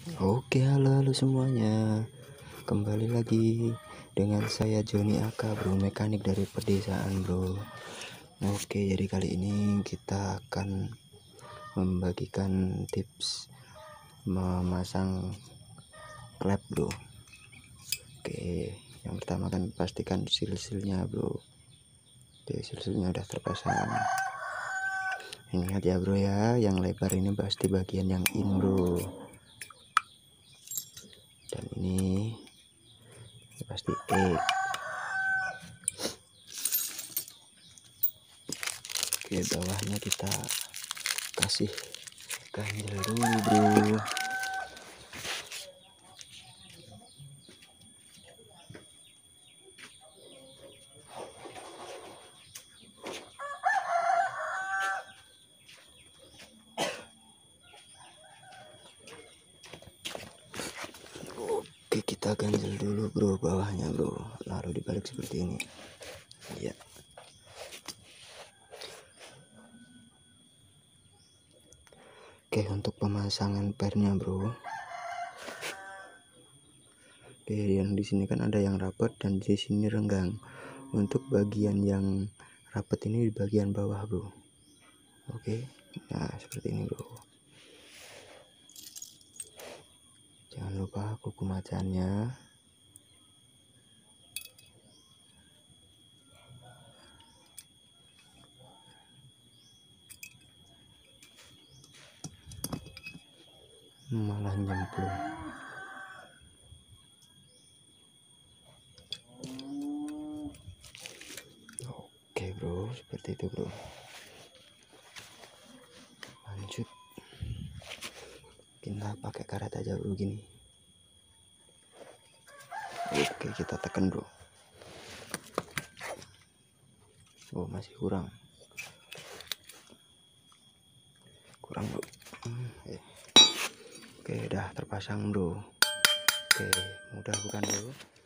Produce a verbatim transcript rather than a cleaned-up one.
Oke, halo halo semuanya. Kembali lagi dengan saya Joni Aka, bro, mekanik dari pedesaan, bro. Oke, jadi kali ini kita akan membagikan tips memasang klep, bro. Oke, yang pertama kan pastikan sil-silnya, bro. Oke, sil-silnya udah terpasang. Ingat ya, bro ya, yang lebar ini pasti bagian yang in, bro. Dan ini pasti E. Oke, bawahnya kita kasih ganjel dulu, bro. Oke, kita ganjel dulu, bro, bawahnya, bro, lalu dibalik seperti ini ya. Oke, untuk pemasangan pernya, bro. Oke, yang di sini kan ada yang rapat dan di sini renggang. Untuk bagian yang rapat ini di bagian bawah, bro. Oke, nah seperti ini, bro. Jangan lupa kuku macannya. Malah nyemplung. Oke, bro, seperti itu, bro. Lanjut, kita pakai karet aja, bro, gini. Oke, kita tekan, bro. Oh, masih kurang kurang, bro. hmm, eh. Oke, udah terpasang, bro. Oke, mudah bukan, bro?